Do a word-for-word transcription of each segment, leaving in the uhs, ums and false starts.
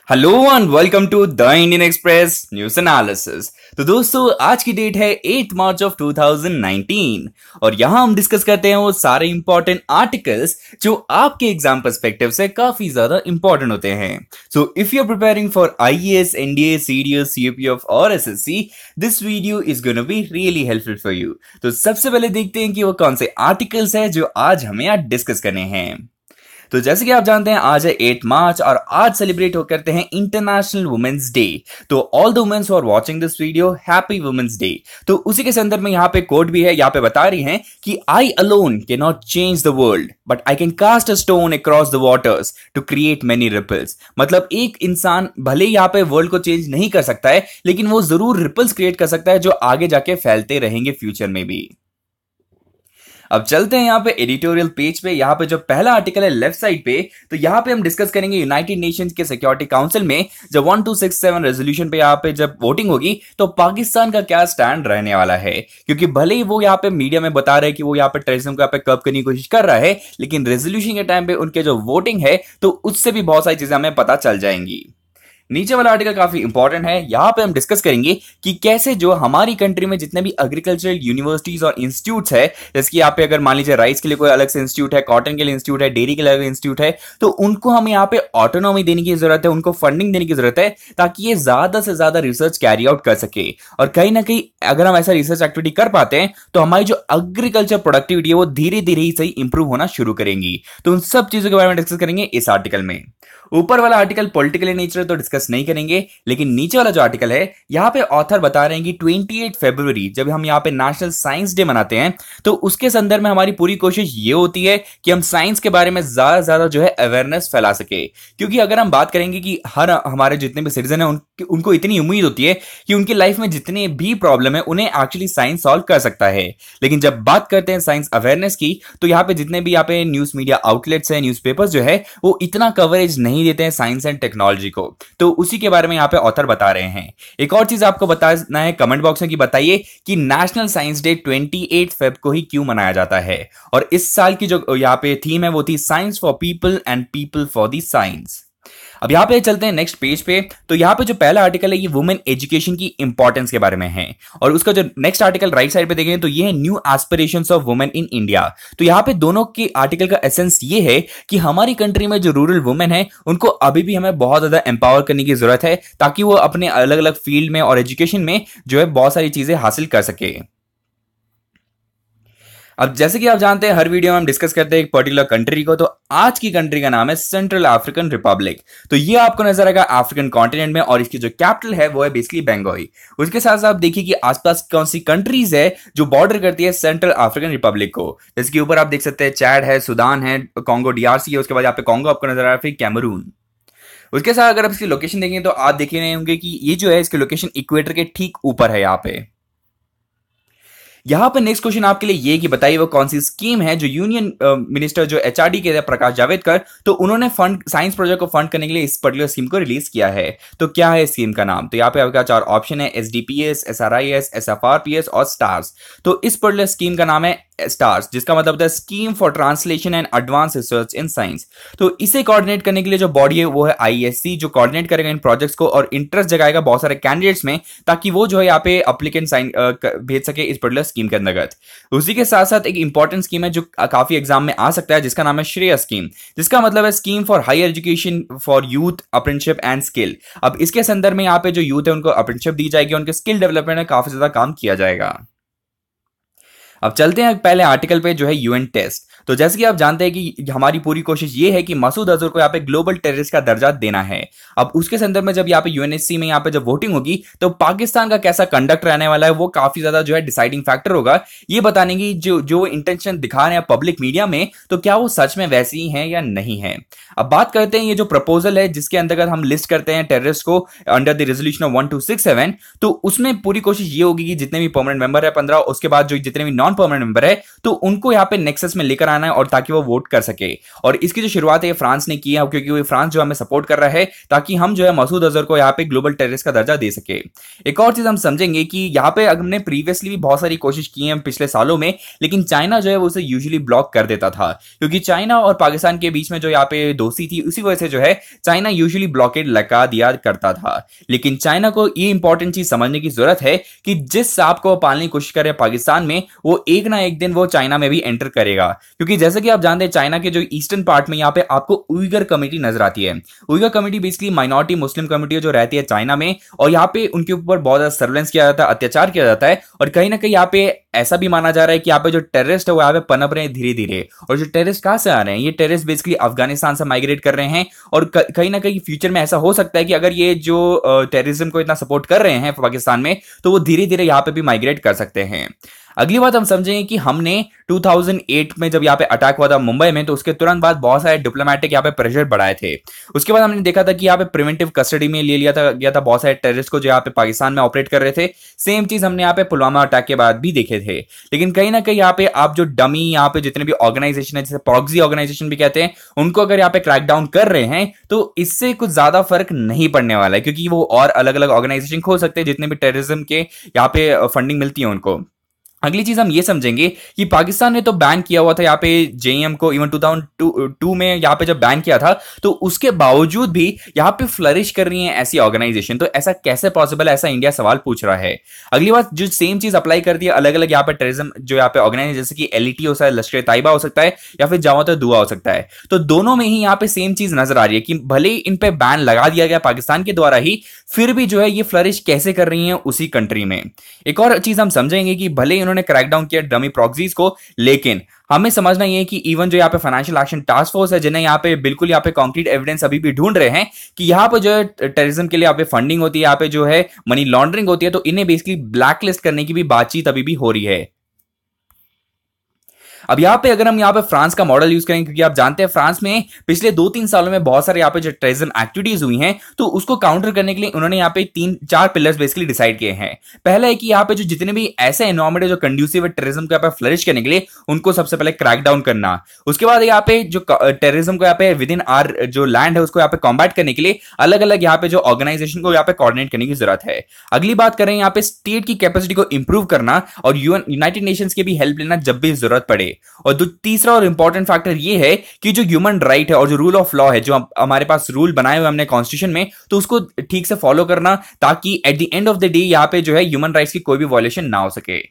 Hello and welcome to the Indian Express news analysis. तो दोस्तों आज की डेट है eight March of two thousand nineteen और यहां हम डिस्कस करते हैं वो सारे इंपॉर्टेंट आर्टिकल्स जो आपके एग्जाम पर्सपेक्टिव से काफी ज्यादा इंपॉर्टेंट होते हैं। So if you are preparing for IAS, NDA, CDS, CUPF और SSC, this video is gonna be really helpful for you. तो सबसे पहले देखते हैं कि वो कौन से आर्टिकल्स हैं जो आज हमें आज डिस्कस करने हैं। तो जैसे कि आप जानते हैं आज है एट मार्च और आज सेलिब्रेट हो करते हैं इंटरनेशनल वुमेन्स डे। तो all the women's who are watching this video, happy women's day. तो उसी के संदर्भ में यहाँ पे कोट भी है, यहाँ पे बता रही हैं कि I alone can not change the world but I can cast a stone across the waters to create many ripples. मतलब एक इंसान भले यहाँ पे वर्ल्ड को चेंज नहीं कर सकता है, लेकिन वो जरूर रिपल्स क्रिएट कर सकता है जो आगे जाके फैलते रहेंगे फ्यूचर में भी। अब चलते हैं यहाँ पे एडिटोरियल पेज पे। यहाँ पे जो पहला आर्टिकल है लेफ्ट साइड पे, तो यहाँ पे हम डिस्कस करेंगे यूनाइटेड नेशंस के सिक्योरिटी काउंसिल में जब one two six seven resolution पे यहाँ पे जब वोटिंग होगी तो पाकिस्तान का क्या स्टैंड रहने वाला है। क्योंकि भले ही वो यहाँ पे मीडिया में बता रहे हैं कि वो यहाँ पे टेररिज्म को यहाँ पे कब करने की कोशिश कर रहा है, लेकिन रेजोल्यूशन के टाइम पे उनके जो वोटिंग है तो उससे भी बहुत सारी चीजें हमें पता चल जाएंगी। नीचे वाला आर्टिकल काफी इंपॉर्टेंट है। यहां पे हम डिस्कस करेंगे कि कैसे जो हमारी कंट्री में जितने भी एग्रीकल्चरल यूनिवर्सिटीज और इंस्टीट्यूट्स है, जैसे कि यहाँ पे अगर मान लीजिए राइस के लिए कोई अलग से इंस्टीट्यूट है, कॉटन के लिए इंस्टीट्यूट है, डेयरी के लिए अलग इंस्टीट्यूट है, तो उनको हमें यहाँ पे ऑटोनॉमी देने की जरूरत है, उनको फंडिंग देने की जरूरत है ताकि ये ज्यादा से ज्यादा रिसर्च कैरी आउट कर सके। और कहीं ना कहीं अगर हम ऐसा रिसर्च एक्टिविटी कर पाते हैं तो हमारी जो एग्रीकल्चर प्रोडक्टिविटी है वो धीरे धीरे ही सही इंप्रूव होना शुरू करेंगी। तो उन सब चीजों के बारे में डिस्कस करेंगे इस आर्टिकल में। ऊपर वाला आर्टिकल पॉलिटिकल नेचर तो डिस्कस नहीं करेंगे, लेकिन नीचे वाला जो आर्टिकल है यहाँ पे ऑथर बता रहे हैं कि अट्ठाईस फरवरी जब हम यहाँ पे नेशनल साइंस डे मनाते हैं तो उसके संदर्भ में हमारी पूरी कोशिश ये होती है कि हम साइंस के बारे में ज्यादा ज्यादा जो है अवेयरनेस फैला सके। क्योंकि अगर हम बात करेंगे कि हर हमारे जितने भी सिटीजन है उन, उनको इतनी उम्मीद होती है कि उनकी लाइफ में जितने भी प्रॉब्लम है उन्हें एक्चुअली साइंस सॉल्व कर सकता है। लेकिन जब बात करते हैं साइंस अवेयरनेस की तो यहाँ पे जितने भी यहाँ पे न्यूज मीडिया आउटलेट्स है, न्यूज पेपर्स जो है वो इतना कवरेज नहीं देते हैं साइंस एंड टेक्नोलॉजी को। तो उसी के बारे में यहाँ पे ऑथर बता रहे हैं। एक और चीज आपको बताना है कमेंट बॉक्स में कि बताइए कि नेशनल साइंस डे अट्ठाईस फेब को ही क्यों मनाया जाता है। और इस साल की जो यहाँ पे थीम है वो थी science for people and people for the science. अब यहाँ पे चलते हैं नेक्स्ट पेज पे। तो यहाँ पे जो पहला आर्टिकल है ये वुमेन एजुकेशन की इंपॉर्टेंस के बारे में है और उसका जो नेक्स्ट आर्टिकल राइट साइड पे देखेंगे तो ये है new aspirations of women in India. तो यहाँ पे दोनों के आर्टिकल का एसेंस ये है कि हमारी कंट्री में जो रूरल वुमेन है उनको अभी भी हमें बहुत ज्यादा एम्पावर करने की जरूरत है ताकि वो अपने अलग अलग फील्ड में और एजुकेशन में जो है बहुत सारी चीजें हासिल कर सके। अब जैसे कि आप जानते हैं हर वीडियो में हम डिस्कस करते हैं एक पर्टिकुलर कंट्री को, तो आज की कंट्री का नाम है सेंट्रल अफ्रीकन रिपब्लिक। तो ये आपको नजर आएगा अफ्रीकन कॉन्टिनेंट में और इसकी जो कैपिटल है वो है बेसिकली बेंगोई। उसके साथ साथ देखिए कि आसपास कौन सी कंट्रीज है जो बॉर्डर करती है सेंट्रल अफ्रीकन रिपब्लिक को। जैसे कि ऊपर आप देख सकते हैं चैड है, सूडान है, कॉन्गो डीआरसी है, उसके बाद यहाँ पे कॉन्गो आपको नजर आ रहा है, फिर कैमरून। उसके साथ अगर आप इसकी लोकेशन देखेंगे तो आप देख रहे होंगे कि ये जो है इसकी लोकेशन इक्वेटर के ठीक ऊपर है। यहाँ पे यहां पर नेक्स्ट क्वेश्चन आपके लिए ये कि बताइए वो कौन सी स्कीम है जो यूनियन मिनिस्टर जो एचआरडी के प्रकाश जावड़ेकर, तो उन्होंने फंड साइंस प्रोजेक्ट को फंड करने के लिए इस पर्टिकुलर स्कीम को रिलीज किया है। तो क्या है स्कीम का नाम? तो यहाँ पे आपका चार ऑप्शन है, एसडीपीएस, एसआरआईएस, एसएफआरपीएस और स्टार्स। तो इस पर्टिकुलर स्कीम का नाम है स्टार्स, जिसका मतलब होता है scheme for translation and advance research in science. तो इसे कोऑर्डिनेट करने के लिए जो बॉडी है वो है आईएससी, जो कोऑर्डिनेट करेगा इन प्रोजेक्ट्स को और इंटरेस्ट जगाएगा बहुत सारे कैंडिडेट्स में ताकि वो जो है यहाँ पे एप्लीकेंट साइन भेज सके इस पर्टिकुलर स्कीम के अंतर्गत। उसी के साथ साथ एक इंपॉर्टेंट स्कीम है जो काफी एग्जाम में आ सकता है, जिसका नाम है श्रेय स्कीम, जिसका मतलब है scheme for higher education for youth apprenticeship and skill. अब इसके संदर्भ में यहाँ पे जो यूथ है उनको अप्रेंटिसशिप दी जाएगी, उनके स्किल डेवलपमेंट में काफी ज्यादा काम किया जाएगा। अब चलते हैं पहले आर्टिकल पे जो है यूएन टेस्ट। तो जैसे कि आप जानते हैं कि हमारी पूरी कोशिश ये है कि मसूद अजहर को यहाँ पे ग्लोबल टेररिस्ट का दर्जा देना है। अब उसके संदर्भ में जब यहाँ पे यूएनएससी में यहाँ पे जब वोटिंग होगी तो पाकिस्तान का कैसा कंडक्ट रहने वाला है वो काफी ज्यादा जो है डिसाइडिंग फैक्टर होगा, ये बताने की जो जो इंटेंशन दिखा रहे हैं पब्लिक मीडिया में, तो क्या वो सच में वैसे ही है या नहीं है। अब बात करते हैं ये जो प्रपोजल है जिसके अंतर्गत हम लिस्ट करते हैं टेररिस्ट को under the resolution of one two six seven, तो उसमें पूरी कोशिश ये होगी कि जितने भी परमानेंट मेंबर है पंद्रह, उसके बाद जो जितने भी नॉन नॉन परमानेंट मेंबर है तो उनको यहाँ पे नेक्सस में लेकर आना है और ताकि वो वोट कर सके। और इसकी जो शुरुआत है फ्रांस ने की है, क्योंकि वो फ्रांस जो हमें सपोर्ट कर रहा है ताकि हम जो है मसूद अजहर को यहाँ पे ग्लोबल टेररिस्ट का दर्जा दे सके। एक और चीज हम समझेंगे कि यहाँ पे हमने प्रीवियसली भी बहुत सारी कोशिश की है पिछले सालों में, लेकिन चाइना जो है वो उसे यूजुअली ब्लॉक कर देता था, क्योंकि चाइना और पाकिस्तान के बीच में जो यहाँ पे दोस्ती थी उसी वजह से जो है चाइना यूजुअली ब्लॉकेड लगा दिया करता था। लेकिन चाइना को ये इंपॉर्टेंट चीज समझने की जरूरत है कि जिस सांप को पालने की कोशिश करे पाकिस्तान में, वो एक ना एक दिन वो चाइना में भी एंटर करेगा। क्योंकि जैसे कि आप जानते हैं चाइना के जो ईस्टर्न पार्ट में यहाँ पे आपको उइगर कम्युनिटी नजर आती है। Uyghur community basically minority Muslim community जो रहती है चाइना में, और यहाँ पे उनके ऊपर बहुत ज्यादा सर्वेलेंस किया जाता है, अत्याचार किया जाता है। और कहीं ना कहीं यहाँ पे ऐसा भी माना जा रहा है कि यहाँ पे जो टेररिस्ट है वो यहाँ पे पनप रहे हैं धीरे धीरे। और जो टेररिस्ट कहां से आ रहे हैं, ये टेररिस्ट बेसिकली अफगानिस्तान से माइग्रेट कर रहे हैं। और कहीं ना कहीं फ्यूचर में ऐसा हो सकता है कि अगर ये जो टेररिज्म को इतना सपोर्ट कर रहे हैं पाकिस्तान में, तो वो धीरे धीरे यहाँ पे भी माइग्रेट कर सकते हैं। अगली बात हम समझेंगे कि हमने दो हज़ार आठ में जब यहाँ पे अटैक हुआ था मुंबई में, तो उसके तुरंत बाद बहुत सारे डिप्लोमेटिक यहाँ पे प्रेशर बढ़ाए थे। उसके बाद हमने देखा था कि यहाँ पे प्रिवेंटिव कस्टडी में ले लिया था गया था बहुत सारे टेररिस्ट को जो यहाँ पे पाकिस्तान में ऑपरेट कर रहे थे। सेम चीज हमने यहाँ पे पुलवामा अटैक के बाद भी देखे थे। लेकिन कहीं ना कहीं यहाँ पे आप जो डमी यहाँ पे जितने भी ऑर्गेनाइजेशन है, जैसे प्रॉक्सी ऑर्गेनाइजेशन भी कहते हैं, उनको अगर यहाँ पे क्रैकडाउन कर रहे हैं तो इससे कुछ ज्यादा फर्क नहीं पड़ने वाला है, क्योंकि वो और अलग अलग ऑर्गेनाइजेशन खोल सकते हैं जितने भी टेररिज्म के यहाँ पे फंडिंग मिलती है उनको। अगली चीज हम ये समझेंगे कि पाकिस्तान ने तो बैन किया हुआ था यहाँ पे जेएम को, इवन दो हज़ार दो में यहाँ पे जब बैन किया था, तो उसके बावजूद भी यहाँ पे फ्लरिश कर रही हैं ऐसी ऑर्गेनाइजेशन। तो ऐसा कैसे पॉसिबल है, ऐसा इंडिया सवाल पूछ रहा है। अगली बात, जो सेम चीज अप्लाई कर दी है अलग अलग यहाँ पे टेररिज्म जो यहाँ पे ऑर्गेनाइजेशन, जैसे कि एलईटी हो सकता है, लश्कर तैयबा हो सकता है, या फिर जमात दुआ हो सकता है, तो दोनों में ही यहाँ पे सेम चीज नजर आ रही है कि भले ही इन पे बैन लगा दिया गया पाकिस्तान के द्वारा ही, फिर भी जो है ये फ्लरिश कैसे कर रही है उसी कंट्री में। एक और चीज हम समझेंगे कि भले ही उन्होंने क्रैकडाउन किया डमी प्रॉक्सीज को, लेकिन हमें समझना ये है कि इवन जो यहाँ पे फाइनेंशियल एक्शन टास्क फोर्स है, जिन्हें यहाँ पे बिल्कुल यहाँ पे कॉन्क्रीट एविडेंस अभी भी ढूंढ रहे हैं कि यहाँ पे जो है टेररिज्म के लिए यहाँ पे फंडिंग होती है, यहाँ पे जो है मनी लॉन्ड्रिंग होती है, तो इन्हें बेसिकली ब्लैकलिस्ट करने की भी बातचीत अभी भी हो रही है। अब यहाँ पे अगर हम यहाँ पे फ्रांस का मॉडल यूज करें, क्योंकि आप जानते हैं फ्रांस में पिछले दो तीन सालों में बहुत सारे यहाँ पे जो टेररिज्म एक्टिविटीज हुई हैं, तो उसको काउंटर करने के लिए उन्होंने यहाँ पे तीन चार पिलर्स बेसिकली डिसाइड किए हैं। पहला है कि यहाँ पे जो जितने भी ऐसे एनवायरमेंट है जो कंड्यूसिव है टेररिज्म को यहाँ पे फ्लरिश करने के लिए, उनको सबसे पहले क्रैक डाउन करना। उसके बाद यहाँ पे जो टेररिज्म को यहाँ पे विद इन आर जो लैंड है उसको यहाँ पे कॉम्बैट करने के लिए अलग अलग यहाँ पे जो ऑर्गेनाइजेशन को यहाँ पे कोऑर्डिनेट करने की जरूरत है। अगली बात करें यहाँ पे स्टेट की कैपेसिटी को इंप्रूव करना और यूएन यूनाइटेड नेशंस की भी हेल्प लेना जब भी जरूरत पड़े। और जो तीसरा और इंपॉर्टेंट फैक्टर ये है कि जो ह्यूमन राइट है और जो रूल ऑफ लॉ है, जो हमारे पास रूल बनाए हुए हमने कॉन्स्टिट्यूशन में, तो उसको ठीक से फॉलो करना, ताकि at the end of the day यहाँ पे जो है ह्यूमन राइट्स की कोई भी वायलेशन ना हो सके।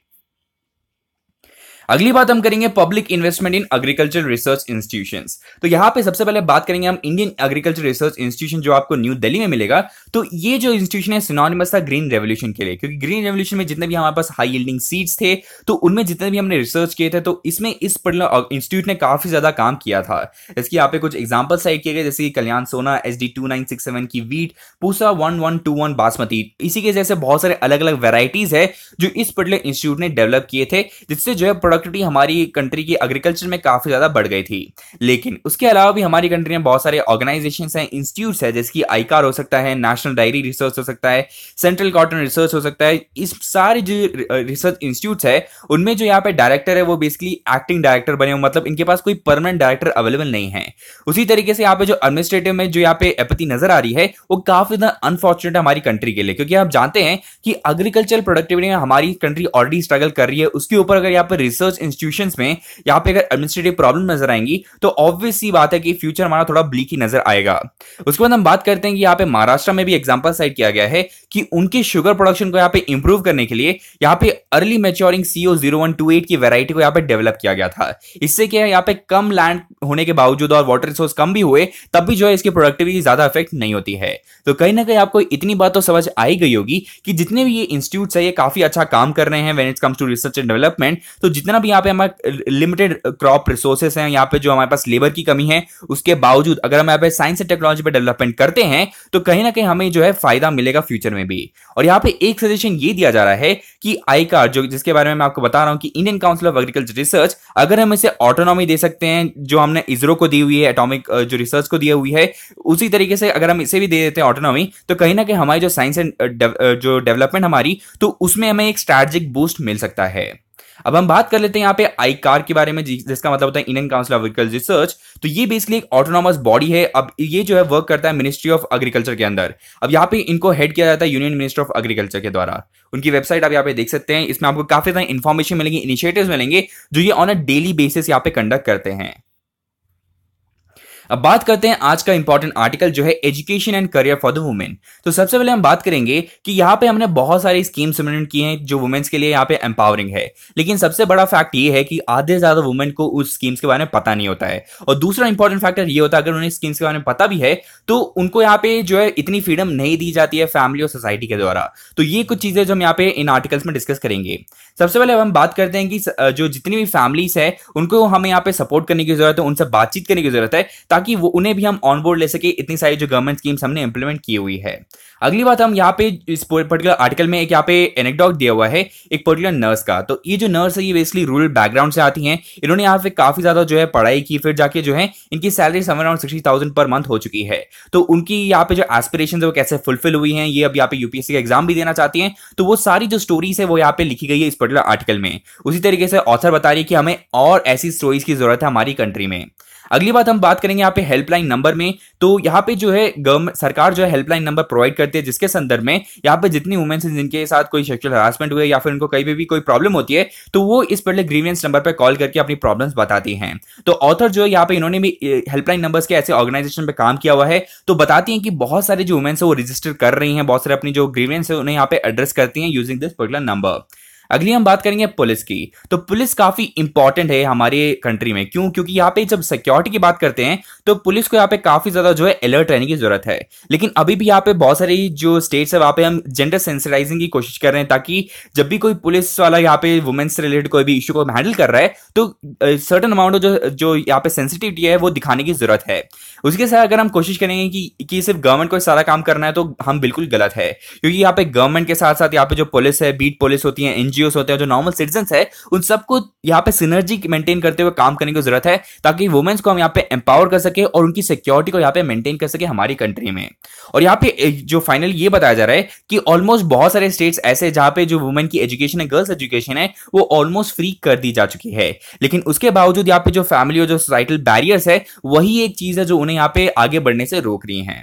अगली बात हम करेंगे public investment in agriculture research institutions. तो यहां पे सबसे पहले बात करेंगे हम इंडियन एग्रीकल्चर रिसर्च इंस्टीट्यूशन जो आपको न्यू दिल्ली में मिलेगा। तो ये जो इंस्टीट्यूशन है सिनोनिमस था ग्रीन रेवोल्यूशन के लिए, क्योंकि ग्रीन रेवोल्यूशन में जितने भी हमारे पास हाई यील्डिंग सीड्स थे, तो उनमें जितने भी हमने रिसर्च किए थे, तो इसमें इस पर्टिकुलर इंस्टीट्यूट ने काफी ज्यादा काम किया था। इसकी यहाँ पे कुछ एग्जाम्पल साइड किए गए, जैसे कि Kalyan Sona S D two nine six seven की wheat, Pusa one one two one basmati, इसी के जैसे बहुत सारे अलग अलग वेराइटीज है जो इस पर्टिकुलर इंस्टीट्यूट ने डेवलप किए थे, जिससे जो है प्रोडक्टिविटी हमारी कंट्री की एग्रीकल्चर में काफी ज्यादा बढ़ गई थी। लेकिन उसके अलावा भी हमारी कंट्री में बहुत सारे ऑर्गेनाइजेशंस हैं, इंस्टीट्यूट्स हैं, जैसे कि आईकार हो सकता है, नेशनल डायरी रिसर्च हो सकता है, सेंट्रल कॉटन रिसर्च हो सकता है। इस सारे जो रिसर्च इंस्टीट्यूट्स है उनमें जो यहाँ पे डायरेक्टर है वो बेसिकली एक्टिंग डायरेक्टर बने हुए, मतलब इनके पास कोई परमानेंट डायरेक्टर अवेलेबल नहीं है। उसी तरीके से यहाँ पे जो एडमिनिस्ट्रेटिव में जो यहाँ पे एपैथी नजर आ रही है वो काफी ज्यादा अनफॉर्चुनेट है हमारी कंट्री के लिए, क्योंकि आप जानते हैं कि एग्रीकल्चर प्रोडक्टिविटी में हमारी कंट्री ऑलरेडी स्ट्रगल कर रही है। उसके ऊपर अगर यहाँ पे रिसर्च इंस्टीट्यूशंस में यहाँ पे अगर एडमिनिस्ट्रेटिव प्रॉब्लम नजर आएंगी तो ऑब्वियस सी बात है कि फ्यूचर हमारा थोड़ा ब्लीक ही नजर आएगा। उसके बाद हम बात करते हैं कि यहाँ पे महाराष्ट्र में भी एग्जांपल साइड किया गया है कि उनके शुगर प्रोडक्शन को यहाँ पे इंप्रूव करने के लिए यहाँ पे early maturing CO zero one two eight की वैरायटी को यहाँ पे डेवलप किया गया था। इससे क्या है, यहाँ पे कम लैंड होने के बावजूद और वाटर रिसोर्स कम भी हुए तब भी जो है इसकी प्रोडक्टिविटी ज्यादा इफेक्ट नहीं होती है। तो कहीं ना कहीं आपको इतनी बात तो समझ आई गई होगी कि जितने भी ये इंस्टीट्यूट्स है ये काफी अच्छा काम कर रहे हैं when it comes to research and development. तो जितना भी यहाँ पे हमारे लिमिटेड क्रॉप रिसोर्सेस हैं, यहाँ पे जो हमारे पास लेबर की कमी है, उसके बावजूद अगर हम यहाँ पे साइंस एंड टेक्नोलॉजी पे डेवलपमेंट करते हैं तो कहीं ना कहीं हमें जो है फायदा मिलेगा फ्यूचर में भी। और यहाँ पे एक सजेशन ये दिया जा रहा है कि आईकार जो जिसके बारे में मैं आपको बता रहा हूं कि Indian council of agriculture research, अगर हम इसे ऑटोनॉमी दे सकते हैं जो हमने इसरो को दी हुई है, एटॉमिक जो रिसर्च को दी हुई है, उसी तरीके से अगर हम इसे भी दे देते हैं ऑटोनॉमी, तो कहीं ना कहीं हमारी जो साइंस एंड जो डेवलपमेंट हमारी, तो उसमें हमें एक स्ट्रैटेजिक बूस्ट मिल सकता है। अब हम बात कर लेते हैं यहाँ पे आई कार के बारे में, जिसका मतलब होता है Indian council of agriculture research. तो ये बेसिकली एक ऑटोनॉमस बॉडी है। अब ये जो है वर्क करता है मिनिस्ट्री ऑफ एग्रीकल्चर के अंदर। अब यहाँ पे इनको हेड किया जाता है यूनियन मिनिस्टर ऑफ एग्रीकल्चर के द्वारा। उनकी वेबसाइट आप यहाँ पे देख सकते हैं, इसमें आपको काफी सारी इंफॉर्मेशन मिलेंगी, इनिशिएटिव्स मिलेंगे जो ये ऑन अ डेली बेसिस यहाँ पे कंडक्ट करते हैं। अब बात करते हैं आज का इंपॉर्टेंट आर्टिकल जो है education and career for the women. तो सबसे पहले हम बात करेंगे कि यहाँ पे हमने बहुत सारी स्कीम्स इम्प्लीमेंट की हैं जो वुमेन्स के लिए यहाँ पे एम्पावरिंग है, लेकिन सबसे बड़ा फैक्ट ये है कि आधे से ज्यादा वुमेन को उस स्कीम्स के बारे में पता नहीं होता है। और दूसरा इंपॉर्टेंट फैक्टर ये होता है अगर उन्हें स्कीम्स के बारे में पता भी है तो उनको यहाँ पे जो है इतनी फ्रीडम नहीं दी जाती है फैमिली और सोसाइटी के द्वारा। तो ये कुछ चीजें जो हम यहाँ पे इन आर्टिकल्स में डिस्कस करेंगे। सबसे पहले हम बात करते हैं कि जो जितनी भी फैमिलीज है उनको हमें यहाँ पे सपोर्ट करने की जरूरत है, उनसे बातचीत करने की जरूरत है ताकि वो उन्हें भी हम ऑन बोर्ड ले सके। इतनी सारी जो गवर्नमेंट स्कीम्स हमने इंप्लीमेंट की हुई है। अगली बात, हम यहाँ पे इस पर्टिकुलर आर्टिकल में एक यहाँ पे एनेक्डोट दिया हुआ है एक पर्टिकुलर नर्स का। तो ये जो नर्स है ये बेसिकली रूरल बैकग्राउंड से आती हैं। इन्होंने यहाँ पे काफी ज्यादा जो है पढ़ाई की, फिर जाके जो है इनकी salary somewhere around sixty thousand per month हो चुकी है। तो उनकी यहाँ पे जो एस्पिरेशन है वो कैसे फुलफिल हुई हैं, ये अब यहाँ पे यूपीएससी का एग्जाम भी देना चाहती हैं। तो वो सारी जो स्टोरीज है वो यहाँ पे लिखी गई है इस पर्टिकुलर आर्टिकल में। उसी तरीके से ऑथर बता रही है कि हमें और ऐसी स्टोरीज की जरूरत है हमारी कंट्री में। अगली बात हम बात करेंगे यहाँ पे हेल्पलाइन नंबर में। तो यहाँ पे जो है गवर्नमेंट सरकार जो है हेल्पलाइन नंबर प्रोवाइड करती है, जिसके संदर्भ में यहाँ पे जितनी वुमेन्स हैं जिनके साथ कोई सेक्सुअल हरासमेंट हुए या फिर उनको कहीं पे भी कोई प्रॉब्लम होती है तो वो इस पर्टिकुलर ग्रीवियंस नंबर पर कॉल करके अपनी प्रॉब्लम्स बताती हैं। तो ऑथर जो है यहाँ पे इन्होंने भी हेल्पलाइन नंबर्स के ऐसे ऑर्गेनाइजेशन पे काम किया हुआ है। तो बताती हैं कि बहुत सारे जो वुमेन्स है वो रजिस्टर कर रही हैं, बहुत सारे अपनी जो ग्रीवियंस है उन्हें यहाँ पे एड्रेस करती हैं यूजिंग दिस पर्टिकुलर नंबर। अगली हम बात करेंगे पुलिस की। तो पुलिस काफी इंपॉर्टेंट है हमारे कंट्री में। क्यों? क्योंकि यहाँ पे जब सिक्योरिटी की बात करते हैं तो पुलिस को यहाँ पे काफी ज्यादा जो है अलर्ट रहने की जरूरत है। लेकिन अभी भी यहाँ पे बहुत सारी जो स्टेट्स है वहां पे हम जेंडर सेंसिटाइजिंग की कोशिश कर रहे हैं ताकि जब भी कोई पुलिस वाला यहाँ पे वुमेन्स से रिलेटेड कोई भी इश्यू को हैंडल कर रहा है तो सर्टन अमाउंट जो जो यहाँ पे सेंसिटिविटी है वो दिखाने की जरूरत है। उसके साथ अगर हम कोशिश करेंगे कि, कि सिर्फ गवर्नमेंट को सारा काम करना है तो हम बिल्कुल गलत है। क्योंकि यहाँ पे गवर्नमेंट के साथ साथ यहाँ पे जो पुलिस है, बीट पुलिस होती है, एनजीओ होते हैं, जो नॉर्मल सिटीजंस है, उन सबको यहाँ पे सिनर्जी मेंटेन करते हुए काम करने की जरूरत है ताकि वुमेन्स को हम यहाँ पे एम्पावर कर सके और उनकी सिक्योरिटी को यहाँ पे मेंटेन कर सके हमारी कंट्री में। और यहाँ पे जो फाइनल ये बताया जा रहा है कि ऑलमोस्ट बहुत सारे स्टेट्स ऐसे जहां पे जो वुमेन की एजुकेशन है, गर्ल्स एजुकेशन है, वो ऑलमोस्ट फ्री कर दी जा चुकी है। लेकिन उसके बावजूद यहाँ पे जो फैमिली और जो सोसाइटल बैरियर्स है वही एक चीज है जो उन्हें यहाँ पे आगे बढ़ने से रोक रही हैं।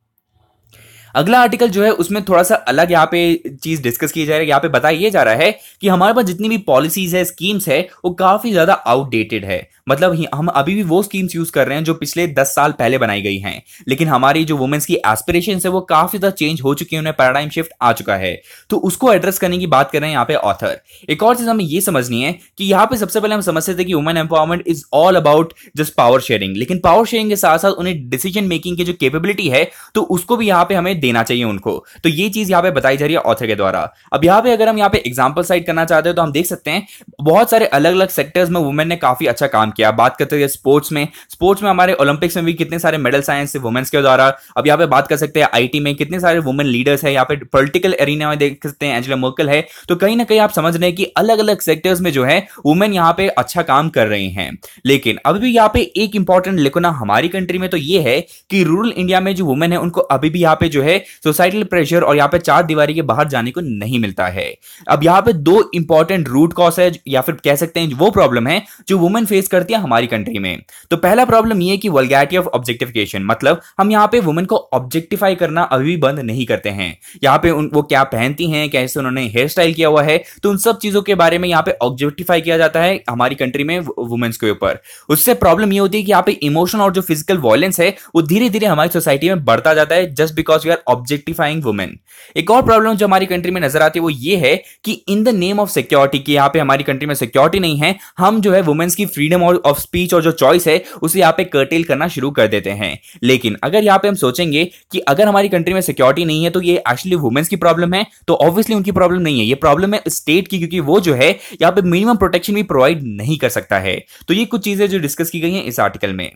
अगला आर्टिकल जो है उसमें थोड़ा सा अलग यहाँ पे चीज डिस्कस की जा रही है। यहाँ पे बताया जा रहा है कि हमारे पास जितनी भी पॉलिसीज है, स्कीम्स है, वो काफी ज्यादा आउटडेटेड है। मतलब हम अभी भी वो स्कीम्स यूज कर रहे हैं जो पिछले दस साल पहले बनाई गई हैं। लेकिन हमारी जो वुमेन्स की एस्पिरेशंस है वो काफी ज्यादा चेंज हो चुकी है, उन्हें पैराडाइम शिफ्ट आ चुका है। तो उसको एड्रेस करने की बात कर रहे हैं यहाँ पे ऑथर। एक और चीज हमें ये समझनी है कि यहाँ पे सबसे पहले हम समझते थे कि women empowerment is all about just power sharing. लेकिन पावर शेयरिंग के साथ साथ उन्हें डिसीजन मेकिंग की जो कैपेबिलिटी है तो उसको भी यहाँ पे हमें देना चाहिए उनको। तो ये चीज यहाँ पे बताई जा रही है ऑथर के द्वारा। अब यहाँ पे अगर हम यहाँ पे एग्जांपल साइड करना चाहते हैं तो हम देख सकते हैं बहुत सारे अलग अलग सेक्टर्स में वुमेन ने काफी अच्छा काम किया। बात करते हैं स्पोर्ट्स में, स्पोर्ट्स में हमारे ओलंपिक्स में भी कितने सारे मेडल्स आए हैं वुमेन्स के द्वारा। अब यहाँ पे बात कर सकते हैं आईटी में कितने सारे वुमेन लीडर्स है। यहाँ पे पॉलिटिकल एरिना में देख सकते हैं एंजेला मर्केल है। तो कहीं ना कहीं आप समझ रहे हैं कि अलग अलग सेक्टर्स में जो है वुमेन यहाँ पे अच्छा काम कर रही हैं। लेकिन अभी भी यहाँ पे एक इंपॉर्टेंट लेकुना हमारी कंट्री में तो ये है कि रूरल इंडिया में जो वुमेन है उनको अभी भी यहाँ पे जो है सोसाइटल प्रेशर और यहाँ पे चार दीवारी के बाहर जाने को नहीं मिलता है। अब यहाँ पे दो इंपॉर्टेंट रूट कॉज है या फिर कह सकते हैं वो प्रॉब्लम है जो वुमेन फेस करती है हमारी कंट्री में। तो पहला प्रॉब्लम ये है कि वल्गैरिटी ऑफ ऑब्जेक्टिफिकेशन, मतलब हम यहाँ पे वुमेन को ऑब्जेक्टिफाई करना अभी भी बंद नहीं करते हैं। यहाँ पे उन वो क्या पहनती हैं, कैसे उन्होंने हेयर स्टाइल किया हुआ है, तो उन सब चीजों के बारे में यहाँ पे ऑब्जेक्टिफाई किया जाता है हमारी कंट्री में वुमेन्स के ऊपर। उससे प्रॉब्लम ये होती है कि यहाँ पे इमोशनल और जो फिजिकल वायलेंस है वो धीरे धीरे हमारी सोसाइटी में बढ़ता जाता है just because we are objectifying women. एक और प्रॉब्लम जो हमारी कंट्री में नजर आती है वो ये है कि in the name of security, कि यहाँ पे हमारी कंट्री में सिक्योरिटी नहीं है, हम जो है वुमेन्स की फ्रीडम ऑफ स्पीच और जो चॉइस है उसे यहाँ पे कर्टेल करना शुरू कर देते हैं। लेकिन अगर यहाँ पे हम सोचेंगे कि अगर हमारी कंट्री में सिक्योरिटी नहीं है तो ये एक्चुअली वुमेन्स की प्रॉब्लम है, तो ऑब्वियसली उनकी प्रॉब्लम नहीं है, ये प्रॉब्लम है स्टेट की, क्योंकि वो जो है यहाँ पे मिनिमम प्रोटेक्शन भी प्रोवाइड नहीं कर सकता है। तो ये कुछ चीजें जो डिस्कस की गई हैं इस आर्टिकल में।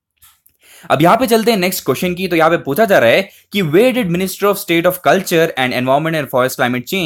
अब यहां पे चलते हैं नेक्स्ट क्वेश्चन की। तो यहां पे पूछा जा रहा है कि where did minister of state of culture and environment and forest climate change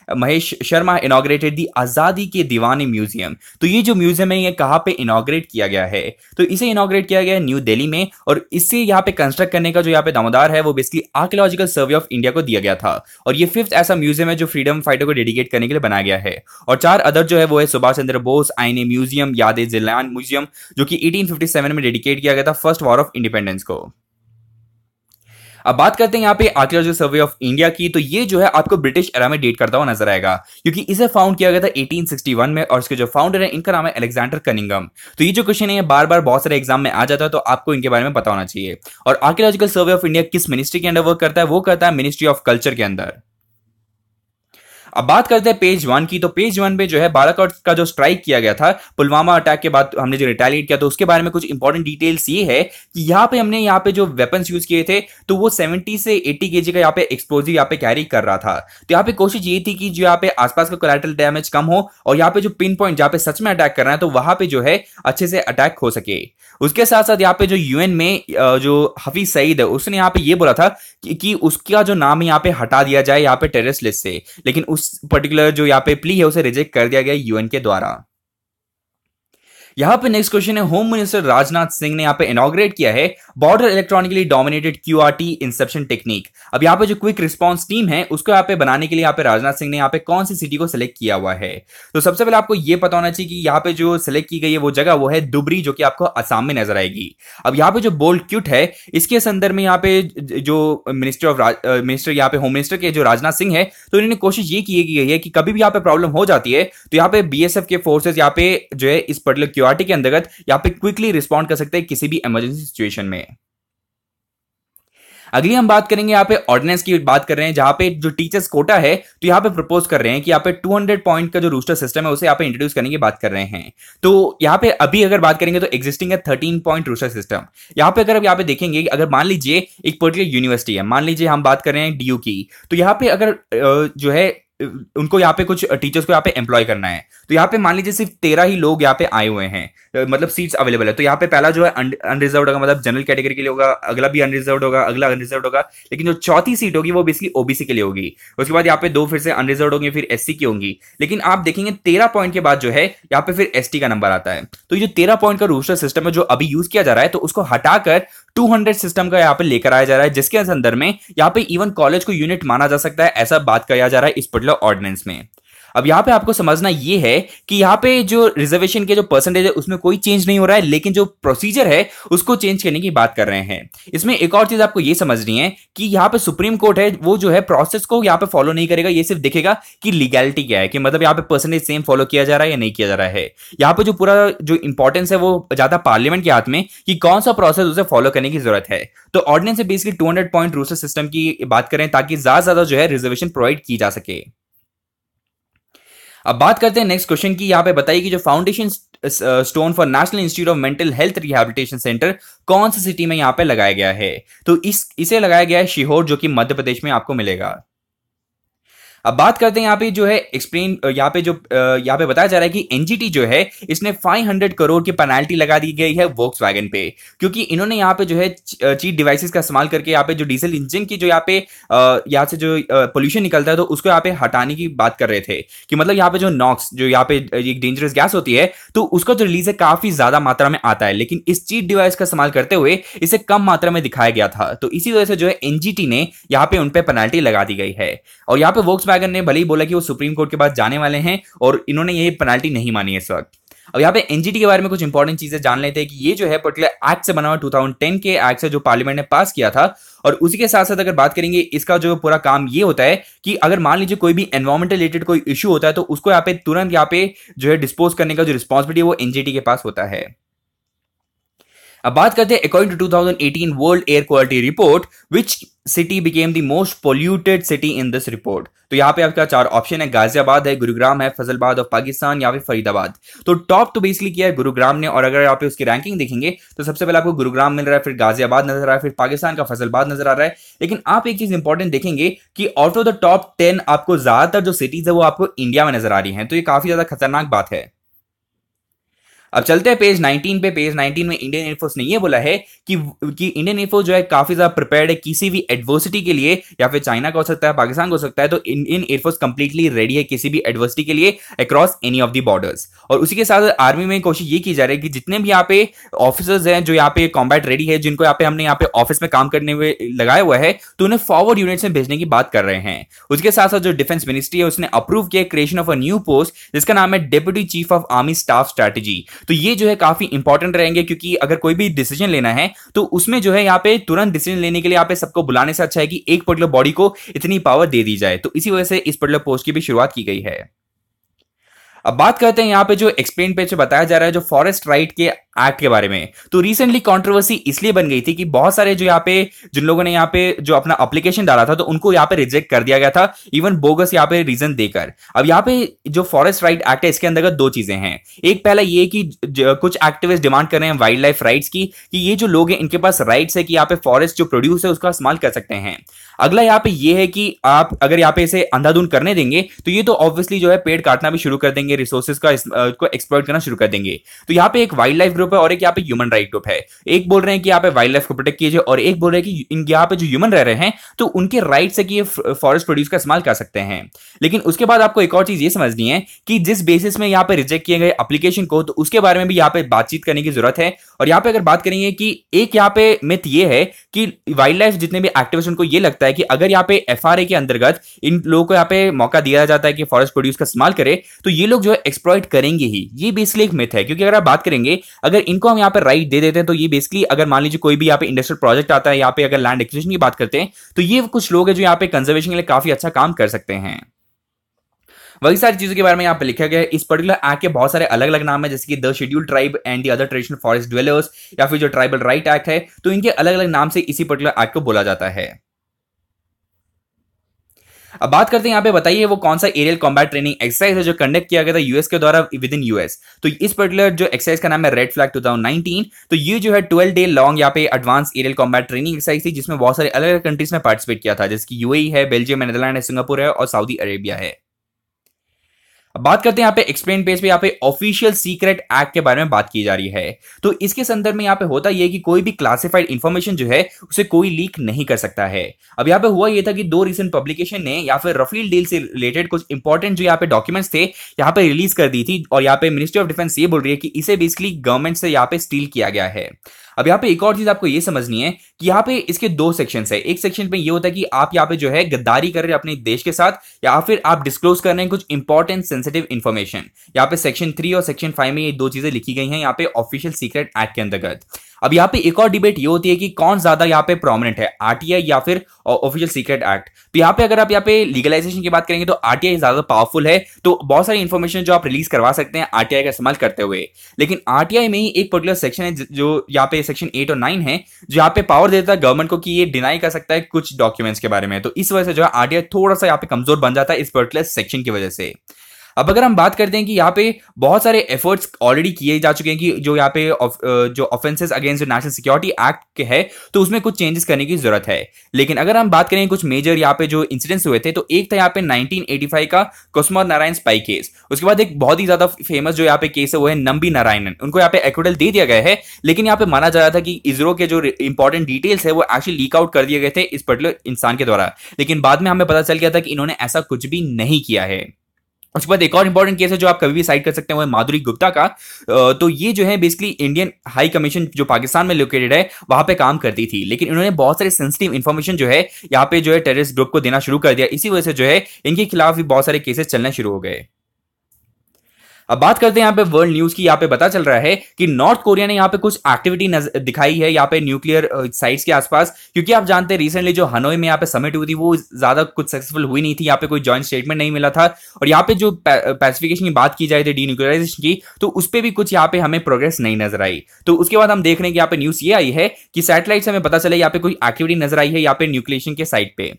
Mahesh Sharma inaugurated the Azadi Ke दीवाने म्यूजियम। तो ये जो म्यूजियम है ये कहाँ पे इनॉग्रेट किया गया है? तो इसे इनॉग्रेट किया गया है न्यू दिल्ली में, और इससे यहाँ पे कंस्ट्रक्ट करने का जो यहाँ पे दामोदार है वो basically archaeological survey of India को दिया गया था। और ये फिफ्थ ऐसा म्यूजियम है जो फ्रीडम फाइटर को डेडिकेट करने के लिए बनाया गया है। और चार अदर जो है वो है सुभाष चंद्र बोस आईने म्यूजियम, याद जिलान म्यूजियम, जो कि एटीन फिफ्टी सेवन में डेडिकेट किया गया था फर्स्ट वॉर ऑफ इंडिपेंडेंस को। अब बात करते हैं यहाँ पे आर्कियोलॉजिकल सर्वे ऑफ इंडिया की। तो ये जो है आपको ब्रिटिश एरा में डेट करता हुआ नजर आएगा, क्योंकि इसे फाउंड किया गया था एटीन सिक्सटी वन में, और इसके जो फाउंडर है इनका नाम है अलेक्जेंडर कनिंगम। तो ये जो क्वेश्चन है बार बार बहुत सारे एग्जाम में आ जाता है, तो आपको इनके बारे में पता होना चाहिए। और आर्कियोलॉजिकल सर्वे ऑफ इंडिया किस मिनिस्ट्री के अंडर वर्क करता है? वो करता है मिनिस्ट्री ऑफ कल्चर के अंदर। अब बात करते हैं पेज वन की। तो पेज वन पे जो है बालाकोट का जो स्ट्राइक किया गया था पुलवामा अटैक के बाद, हमने जो रिटेलिएट किया, तो उसके बारे में कुछ इंपॉर्टेंट डिटेल्स ये है कि यहाँ पे हमने यहाँ पे जो वेपन्स यूज किए थे तो वो सेवेंटी से एटी केजी का यहाँ पे एक्सप्लोजिव यहाँ पे कैरी कर रहा था। तो यहाँ पे कोशिश ये थी कि जो यहाँ पे आसपास का कोलैटरल डैमेज कम हो, और यहाँ पे जो पिन पॉइंट जहाँ पे सच में अटैक करना है तो वहां पे जो है अच्छे से अटैक हो सके। उसके साथ साथ यहाँ पे जो यूएन में जो हफीज सईद है उसने यहाँ पे ये बोला था कि, कि उसका जो नाम यहाँ पे हटा दिया जाए यहाँ पे टेररिस्ट लिस्ट से, लेकिन उस पर्टिकुलर जो यहाँ पे प्ली है उसे रिजेक्ट कर दिया गया यूएन के द्वारा। यहां पे नेक्स्ट क्वेश्चन है, होम मिनिस्टर राजनाथ सिंह ने यहां पे इनॉग्रेट किया है border electronically dominated QRT inception technique. अब यहां पे जो क्विक रिस्पांस टीम है उसको यहां पे बनाने के लिए यहां पे राजनाथ सिंह ने यहां पे कौन सी सिटी को सिलेक्ट किया हुआ है? तो सबसे पहले आपको यह पता होना चाहिए कि यहां पे जो सिलेक्ट की गई है वो जगह वो है दुबरी, जो कि आपको असम में नजर आएगी। अब यहां पे जो बोल्ड क्यूट है इसके संदर्भ में यहां पे जो मिनिस्टर ऑफ मिनिस्टर यहां पे होम मिनिस्टर के जो राजनाथ सिंह है, तो इन्होंने कोशिश ये की गई है कि कभी भी यहां पे प्रॉब्लम हो जाती है तो यहां पे बीएसएफ के फोर्सेस यहां पे जो है इस पर्टिकुलर क्यूआरटी के अंतर्गत यहाँ पे क्विकली रिस्पॉन्ड कर सकते हैं किसी भी इमरजेंसी सिचुएशन में। अगली हम बात करेंगे यहाँ पे ऑर्डिनेंस की बात कर रहे हैं, जहां पे जो टीचर्स कोटा है तो यहाँ पे प्रपोज कर रहे हैं कि यहाँ पे टू हंड्रेड पॉइंट का जो रूस्टर सिस्टम है उसे यहाँ पे इंट्रोड्यूस करने की बात कर रहे हैं। तो यहाँ पे अभी अगर बात करेंगे तो एग्जिस्टिंग है थर्टीन पॉइंट रूस्टर सिस्टम। यहाँ पे अगर अब यहाँ पे देखेंगे अगर मान लीजिए एक पर्टिकुलर यूनिवर्सिटी है, मान लीजिए हम बात कर रहे हैं डीयू की, तो यहाँ पे अगर जो है उनको यहाँ पे कुछ टीचर्स को यहाँ पे एम्प्लॉय करना है, तो यहाँ पे मान लीजिए सिर्फ तेरह ही लोग यहाँ पे आए हुए हैं, मतलब सीट्स अवेलेबल है। तो यहाँ पे पहला जो है अनरिजर्व्ड होगा, मतलब जनरल कैटेगरी के लिए होगा, अगला भी अनरिजर्व्ड होगा, अगला अनरिजर्व्ड होगा, लेकिन जो चौथी सीट होगी वो बेसिकली ओबीसी के लिए होगी। उसके बाद यहाँ पे दो फिर से अनरिजर्व्ड होंगे, फिर एससी की होंगी। लेकिन आप देखेंगे तेरह पॉइंट के बाद जो है यहाँ पे फिर एसटी का नंबर आता है। तो ये जो तेरह पॉइंट का रूस्टर सिस्टम है जो अभी यूज किया जा रहा है, तो उसको हटाकर टू हंड्रेड सिस्टम का यहाँ पे लेकर आया जा रहा है, जिसके संदर्भ में यहाँ पे इवन कॉलेज को यूनिट माना जा सकता है, ऐसा बात किया जा रहा है इस पर्टिकुलर ऑर्डिनेंस में। अब यहां पे आपको समझना यह है कि यहां पे जो रिजर्वेशन के जो परसेंटेज है उसमें कोई चेंज नहीं हो रहा है, लेकिन जो प्रोसीजर है उसको चेंज करने की बात कर रहे हैं। इसमें एक और चीज आपको यह समझनी है कि यहां पे सुप्रीम कोर्ट है वो जो है प्रोसेस को यहां पे फॉलो नहीं करेगा, ये सिर्फ देखेगा कि लीगैलिटी क्या है, कि मतलब यहां पे परसेंटेज सेम फॉलो किया जा रहा है या नहीं किया जा रहा है। यहां पे जो पूरा जो इंपॉर्टेंस है वो ज्यादा पार्लियामेंट के हाथ में कि कौन सा प्रोसेस उसे फॉलो करने की जरूरत है। तो ऑर्डिनेंस से basically two hundred point roster system की बात करें ताकि ज्यादा ज्यादा जो है रिजर्वेशन प्रोवाइड की जा सके। अब बात करते हैं नेक्स्ट क्वेश्चन की। यहां पे बताइए कि जो foundation stone for national institute of mental health rehabilitation centre कौन सी सिटी में यहां पे लगाया गया है? तो इस इसे लगाया गया है सीहोर, जो कि मध्य प्रदेश में आपको मिलेगा। अब बात करते हैं यहाँ पे जो है एक्सप्लेन यहाँ पे जो यहाँ पे बताया जा रहा है कि एनजीटी जो है इसने पाँच सौ करोड़ की पेनल्टी लगा दी गई है वोक्सवैगन पे, क्योंकि इन्होंने यहाँ पे जो है चीट डिवाइसेस का इस्तेमाल करके यहाँ पे जो डीजल इंजन की जो यहाँ पे यहाँ से जो पोल्यूशन निकलता है तो उसको यहाँ पे हटाने की बात कर रहे थे, कि मतलब यहाँ पे जो नॉक्स जो यहाँ पे एक डेंजरस गैस होती है तो उसका जो रिलीज है काफी ज्यादा मात्रा में आता है, लेकिन इस चीट डिवाइस का इस्तेमाल करते हुए इसे कम मात्रा में दिखाया गया था। तो इसी वजह से जो है एनजीटी ने यहाँ पे उन पे पेनल्टी लगा दी गई है। और यहाँ पे वोक्सवैगन ने भले ही बोला कि वो सुप्रीम कोर्ट के पास जाने वाले हैं और इन्होंने ये पेनल्टी नहीं मानी है इस वक्त। अब यहाँ पे एनजीटी के बारे में कुछ इंपॉर्टेंट चीजें जान लेते हैं कि ये जो है पर्टिकुलर एक्ट से बना हुआ टू थाउजेंड टेन के एक्ट से जो पार्लियामेंट ने पास किया था। और उसी के साथ साथ अगर बात करेंगे इसका जो पूरा काम ये होता है कि अगर मान लीजिए कोई भी एनवायरमेंट रिलेटेड कोई इश्यू होता है तो उसको यहाँ पे तुरंत यहाँ पे जो है डिस्पोज करने का जो रिस्पॉन्सिबिलिटी है वो एनजीटी के पास होता है। अब बात करते हैं according to two thousand eighteen world air quality report which city became the most polluted city in this report. तो यहाँ पे आपका चार ऑप्शन है, गाजियाबाद है, गुरुग्राम है, फजलबाद ऑफ पाकिस्तान या फिर फरीदाबाद। तो टॉप तो बेसिकली किया है गुरुग्राम ने, और अगर आप उसकी रैंकिंग देखेंगे तो सबसे पहले आपको गुरुग्राम मिल रहा है, फिर गाजियाबाद नजर आ रहा है, फिर पाकिस्तान का फजलबाद नजर आ रहा है। लेकिन आप एक चीज इंपॉर्टेंट देखेंगे कि out of the top ten आपको ज्यादातर जो सिटीज है वो आपको इंडिया में नजर आ रही है, तो ये काफी ज्यादा खतरनाक बात है। अब चलते हैं पेज नाइनटीन पे। पेज नाइनटीन में इंडियन एयरफोर्स ने यह बोला है कि कि इंडियन एयरफोर्स जो है काफी ज्यादा प्रिपेयर्ड है किसी भी एडवर्सिटी के लिए, या फिर चाइना का हो सकता है, पाकिस्तान का हो सकता है, तो इंडियन एयरफोर्स कंप्लीटली रेडी है किसी भी एडवर्सिटी के लिए across any of the borders. और उसी के साथ आर्मी में कोशिश ये की जा रही है कि जितने भी यहाँ पे ऑफिसर्स हैं जो यहाँ पे कॉम्बैट रेडी है, जिनको यहाँ पे हमने यहाँ पे ऑफिस में काम करने में लगाया हुआ है, तो उन्हें फॉरवर्ड यूनिट्स में भेजने की बात कर रहे हैं। उसके साथ साथ जो डिफेंस मिनिस्ट्री है उसने अप्रूव किया creation of a new post जिसका नाम है deputy chief of army staff strategy. तो ये जो है काफी इंपॉर्टेंट रहेंगे, क्योंकि अगर कोई भी डिसीजन लेना है तो उसमें जो है यहाँ पे तुरंत डिसीजन लेने के लिए यहाँ पे सबको बुलाने से अच्छा है कि एक पर्टिकुलर बॉडी को इतनी पावर दे दी जाए। तो इसी वजह से इस पर्टिकुलर पोस्ट की भी शुरुआत की गई है। अब बात करते हैं यहाँ पे जो एक्सप्लेन पेज पे बताया जा रहा है जो फॉरेस्ट राइट के एक्ट के बारे में। तो रिसेंटली कंट्रोवर्सी इसलिए बन गई थी कि बहुत सारे जो यहाँ पे जिन लोगों ने यहाँ पे जो अपना एप्लीकेशन डाला था तो उनको यहाँ पे रिजेक्ट कर दिया गया था, इवन बोगस यहाँ पे रीजन देकर। अब यहाँ पे जो फॉरेस्ट राइट एक्ट है इसके अंतर्गत दो चीजें हैं। एक पहला ये कि कुछ एक्टिविस्ट डिमांड कर रहे हैं वाइल्ड लाइफ राइट्स की, कि ये जो लोग हैं इनके पास राइट्स है कि यहाँ पे फॉरेस्ट जो प्रोड्यूस है उसका इस्तेमाल कर सकते हैं। अगला यहाँ पे ये है कि आप अगर यहाँ पे इसे अंधाधुंध करने देंगे तो ये तो ऑब्वियसली जो है पेड़ काटना भी शुरू कर देंगे, रिसोर्सेज का को एक्सप्लॉइट करना शुरू कर देंगे। तो यहाँ पे एक वाइल्ड लाइफ ग्रुप है और एक यहाँ पे ह्यूमन राइट ग्रुप है। एक बोल रहे हैं कि यहाँ पे वाइल्ड लाइफ को प्रोटेक्ट कीजिए, और एक बोल रहे हैं कि यहाँ पे जो ह्यूमन रह रहे हैं तो उनके राइट्स है कि ये फॉरेस्ट प्रोड्यूस का इस्तेमाल कर सकते हैं। लेकिन उसके बाद आपको एक और चीज ये समझनी है कि जिस बेसिस में यहाँ पे रिजेक्ट किए गए एप्लीकेशन को, तो उसके बारे में भी यहाँ पे बातचीत करने की जरूरत है। और यहाँ पे अगर बात करेंगे कि एक यहाँ पे मिथ ये है कि वाइल्ड लाइफ जितने भी एक्टिविस्ट उनको ये लगता है कि अगर यहाँ पे एफआरए के अंतर्गत इन लोगों को यहाँ पे मौका दिया जाता है कि फॉरेस्ट प्रोड्यूस का इस्तेमाल करे तो ये लोग जो है एक्सप्लॉइट करेंगे ही। ये बेसिकली एक मिथ है, क्योंकि अगर आप बात करेंगे अगर इनको हम यहाँ पे राइट दे देते हैं तो ये बेसिकली अगर मान लीजिए कोई भी यहाँ पे इंडस्ट्रियल प्रोजेक्ट आता है, यहाँ पे अगर लैंड एक्विजिशन की बात करते हैं तो ये कुछ लोग हैं जो यहाँ पे कंजर्वेशन के लिए काफी अच्छा काम कर सकते हैं। वही सारी चीजों के बारे में यहाँ पे लिखा गया है। इस पर्टिकुलर एक्ट के बहुत सारे अलग अलग नाम है, जैसे कि the schedule tribe and the other traditional forest dwellers, या फिर जो ट्राइबल राइट एक्ट है, तो इनके अलग अलग नाम से इसी पर्टिकुलर एक्ट को बोला जाता है। अब बात करते हैं यहाँ पे, बताइए वो कौन सा एरियल कॉम्बैट ट्रेनिंग एक्सरसाइज है जो कंडक्ट किया गया था यूएस के द्वारा विद इन यूएस। तो इस पर्टिकुलर जो एक्सरसाइज का नाम है red flag two thousand nineteen. तो ये जो है ट्वेल्व डे लॉन्ग यहाँ पे advance aerial combat training exercise थी, जिसमें बहुत सारे अलग अलग कंट्रीज में पार्टिसिपेट किया था, जैसे कि यूएई है, बेल्जियम है, नेदरलैंड है, सिंगापुर है और सऊदी अरेबिया है। अब बात करते हैं यहाँ पे एक्सप्लेन पेज पे यहाँ पे ऑफिशियल सीक्रेट एक्ट के बारे में बात की जा रही है। तो इसके संदर्भ में यहाँ पे होता यह है कि कोई भी क्लासिफाइड इंफॉर्मेशन जो है उसे कोई लीक नहीं कर सकता है। अब यहाँ पे हुआ यह था कि दो रिसेंट पब्लिकेशन ने या फिर रफेल डील से रिलेटेड कुछ इंपॉर्टेंट जो यहाँ पे डॉक्यूमेंट्स थे यहाँ पे रिलीज कर दी थी, और यहाँ पे मिनिस्ट्री ऑफ डिफेंस ये बोल रही है कि इसे बेसिकली गवर्नमेंट से यहाँ पे स्टील किया गया है। अब यहाँ पे एक और चीज आपको ये समझनी है कि यहाँ पे इसके दो सेक्शंस है। एक सेक्शन पे ये होता है कि आप यहाँ पे जो है गद्दारी कर रहे हैं अपने देश के साथ, या फिर आप डिस्क्लोज कर रहे हैं कुछ इंपॉर्टेंट सेंसिटिव इंफॉर्मेशन। यहाँ पे सेक्शन थ्री और सेक्शन फाइव में ये दो चीजें लिखी गई हैं यहाँ पे ऑफिशियल सीक्रेट एक्ट के अंतर्गत। अब यहाँ पे एक और डिबेट ये होती है कि कौन ज्यादा यहाँ पे प्रोमिनेंट है, आरटीआई या फिर ऑफिशियल सीक्रेट एक्ट। तो यहाँ पे अगर आप यहाँ पे लीगलाइजेशन की बात करेंगे तो आरटीआई ज्यादा पावरफुल है, तो बहुत सारी इंफॉर्मेशन जो आप रिलीज करवा सकते हैं आरटीआई का इस्तेमाल करते हुए। लेकिन आरटीआई में ही एक पर्टिकुलर सेक्शन है जो यहाँ पे सेक्शन एट और नाइन है, जो यहाँ पे पावर देता है गवर्नमेंट को कि ये डिनाई कर सकता है कुछ डॉक्यूमेंट्स के बारे में। तो इस वजह से जो है आरटीआई थोड़ा सा यहाँ पे कमजोर बन जाता है इस पर्टिकुलर सेक्शन की वजह से। अब अगर हम बात करते हैं कि यहाँ पे बहुत सारे एफर्ट्स ऑलरेडी किए जा चुके हैं कि जो यहाँ पे जो offences against national security act के है तो उसमें कुछ चेंजेस करने की जरूरत है। लेकिन अगर हम बात करें कुछ मेजर यहाँ पे जो इंसिडेंट्स हुए थे, तो एक था यहाँ पे नाइनटीन एटी फाइव का कुसुमा नारायण स्पाई केस। उसके बाद एक बहुत ही ज्यादा फेमस जो यहाँ पे केस है वो है नंबी नारायणन, उनको यहाँ पे एक्विटल दे दिया गया है। लेकिन यहाँ पे माना जा रहा था कि इसरो के जो इंपॉर्टेंट डिटेल्स है वो एक्चुअली लीक आउट कर दिए गए थे इस पर्टिकुलर इंसान के द्वारा। लेकिन बाद में हमें पता चल गया था कि इन्होंने ऐसा कुछ भी नहीं किया है। उसके बाद एक और इंपॉर्टेंट केस है जो आप कभी भी साइड कर सकते हैं वो है माधुरी गुप्ता का। तो ये जो है बेसिकली इंडियन हाई कमीशन जो पाकिस्तान में लोकेटेड है वहां पे काम करती थी, लेकिन इन्होंने बहुत सारे सेंसिटिव इंफॉर्मेशन जो है यहाँ पे जो है टेररिस्ट ग्रुप को देना शुरू कर दिया। इसी वजह से जो है इनके खिलाफ भी बहुत सारे केसेस चलना शुरू हो गए। अब बात करते हैं यहाँ पे वर्ल्ड न्यूज की। यहाँ पे पता चल रहा है कि नॉर्थ कोरिया ने यहाँ पे कुछ एक्टिविटी दिखाई है यहाँ पे न्यूक्लियर साइट्स के आसपास, क्योंकि आप जानते हैं रिसेंटली जो हनोई में यहाँ पे समिट हुई थी वो ज्यादा कुछ सक्सेसफुल हुई नहीं थी, यहाँ पे कोई जॉइंट स्टेटमेंट नहीं मिला था। और यहाँ पे जो पैसिफिकेशन की बात की जाए थी डीन्यूक्लियराइजेशन की, तो उस पर भी कुछ यहाँ पे हमें प्रोग्रेस नहीं नजर आई। तो उसके बाद हम देख रहे हैं कि यहाँ पे न्यूज ये आई है कि सैटेलाइट से हमें पता चला यहाँ पे कोई एक्टिविटी नजर आई है यहाँ पे न्यूक्लियेशन के साइट पे।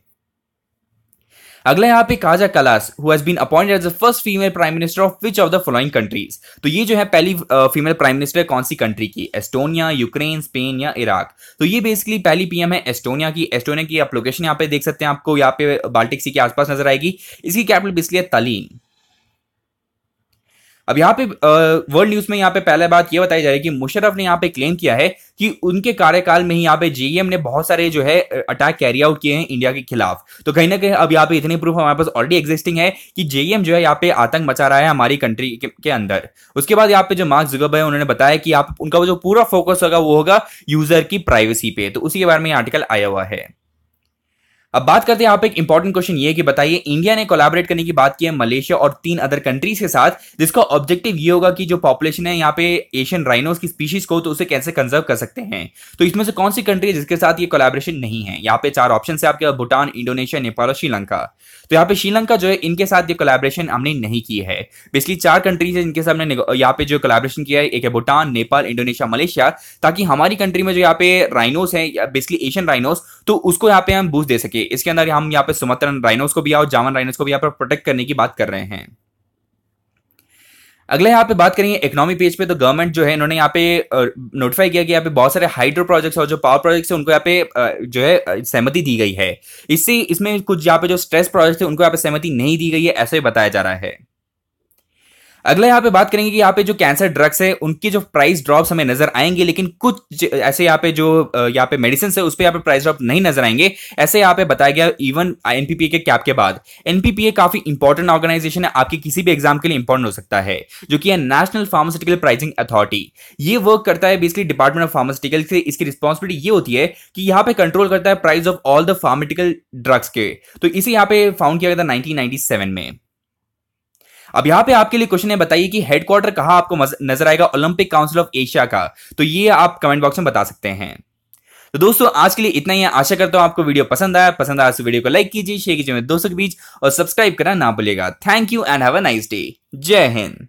अगला यहाँ पे Kaja Kallas who has been appointed as the first female prime minister of which of the following countries। तो ये जो है पहली फीमेल प्राइम मिनिस्टर कौन सी कंट्री की, एस्टोनिया, यूक्रेन, स्पेन या इराक। तो ये बेसिकली पहली पीएम है एस्टोनिया की। एस्टोनिया की आप लोकेशन यहाँ पे देख सकते हैं, आपको यहाँ पे बाल्टिक सी के आसपास नजर आएगी। इसकी कैपिटल बेसिकली है तलीन। अब यहाँ पे वर्ल्ड न्यूज में यहाँ पे पहले बात ये बताई जा रही है कि मुशर्रफ ने यहाँ पे क्लेम किया है कि उनके कार्यकाल में ही यहाँ पे जेईएम ने बहुत सारे जो है अटैक कैरी आउट किए हैं इंडिया के खिलाफ। तो कहीं ना कहीं अब यहाँ पे इतने प्रूफ हमारे पास ऑलरेडी एग्जिस्टिंग है कि जेईएम जो है यहाँ पे आतंक मचा रहा है हमारी कंट्री के, के अंदर। उसके बाद यहाँ पे जो मार्क जुकरबर्ग है उन्होंने बताया कि आप उनका जो पूरा फोकस होगा वो होगा यूजर की प्राइवेसी पे। तो उसी के बारे में आर्टिकल आया हुआ है। अब बात करते हैं यहाँ पे एक इंपॉर्टेंट क्वेश्चन ये कि बताइए इंडिया ने कोलैबोरेट करने की बात की है मलेशिया और तीन अदर कंट्रीज के साथ, जिसका ऑब्जेक्टिव ये होगा कि जो पॉपुलेशन है यहाँ पे एशियन राइनोस की स्पीशीज को तो उसे कैसे कंजर्व कर सकते हैं। तो इसमें से कौन सी कंट्री है जिसके साथ ये कोलैबोरेशन नहीं है। यहाँ पे चार ऑप्शन है आपके, भूटान, इंडोनेशिया, नेपाल और श्रीलंका। तो यहाँ पे श्रीलंका जो है इनके साथ ये कोलैबोरेशन हमने नहीं की है। बेसिकली चार कंट्रीज है जिनके साथ हमने यहाँ पे जो कोलैबोरेशन किया है, एक है भूटान, नेपाल, इंडोनेशिया, मलेशिया, ताकि हमारी कंट्री में जो यहाँ पे राइनोस है बेसिकली एशियन राइनोस तो उसको यहाँ पे हम बूस्ट दे सके। इसके अंदर हम यहाँ पे सुमत्रन राइनोस को भी और जावन राइनोस को भी यहाँ पर प्रोटेक्ट करने की बात कर रहे हैं। अगले यहाँ पे बात करेंगे इकोनॉमी पेज पे। तो गवर्नमेंट जो है इन्होंने यहाँ पे नोटिफाई किया कि यहाँ पे बहुत सारे हाइड्रो प्रोजेक्ट्स और जो पावर प्रोजेक्ट्स है उनको यहाँ पे जो है सहमति दी गई है। इससे इसमें कुछ यहाँ पे जो स्ट्रेस प्रोजेक्ट्स है उनको यहाँ पे सहमति नहीं दी गई है, ऐसा ही बताया जा रहा है। अगला यहाँ पे बात करेंगे कि यहाँ पे जो कैंसर ड्रग्स है उनकी जो प्राइस ड्रॉप्स हमें नजर आएंगे, लेकिन कुछ ऐसे यहाँ पे जो यहाँ पे मेडिसिन है उस पे यहाँ पे प्राइस ड्रॉप नहीं नजर आएंगे, ऐसे यहाँ पे बताया गया। इवन एनपीपीए के कैप के बाद एनपीपीए काफी इंपॉर्टेंट ऑर्गेनाइजेशन है, आपके किसी भी एग्जाम के लिए इंपॉर्टेंट हो सकता है, जो कि है नेशनल फार्मास्यूटिकल प्राइसिंग अथॉरिटी। ये वर्क करता है बेसिकली डिपार्टमेंट ऑफ फार्मास्यूटिकल से। इसकी रिस्पॉन्सिबिलिटी ये होती है कि यहाँ पे कंट्रोल करता है price of all the pharmaceutical drugs के। तो इसे यहाँ पे फाउंड किया गया था नाइनटीन नाइंटी सेवन में। अब यहां पे आपके लिए क्वेश्चन है, बताइए कि हेडक्वार्टर कहां आपको नजर आएगा ओलंपिक काउंसिल ऑफ एशिया का। तो ये आप कमेंट बॉक्स में बता सकते हैं। तो दोस्तों आज के लिए इतना ही है। आशा करता हूं आपको वीडियो पसंद आया। पसंद आया तो वीडियो को लाइक कीजिए, शेयर कीजिए दोस्तों के बीच और सब्सक्राइब करना ना भूलिएगा। Thank you and have a nice day. जय हिंद।